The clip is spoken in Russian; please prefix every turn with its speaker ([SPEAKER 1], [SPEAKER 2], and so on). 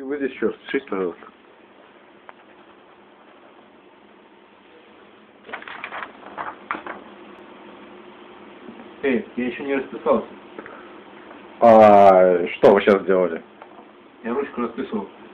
[SPEAKER 1] Выйди еще, распишись, пожалуйста.
[SPEAKER 2] Эй, я еще не расписался.
[SPEAKER 1] А что вы сейчас сделали?
[SPEAKER 2] Я ручку расписывал.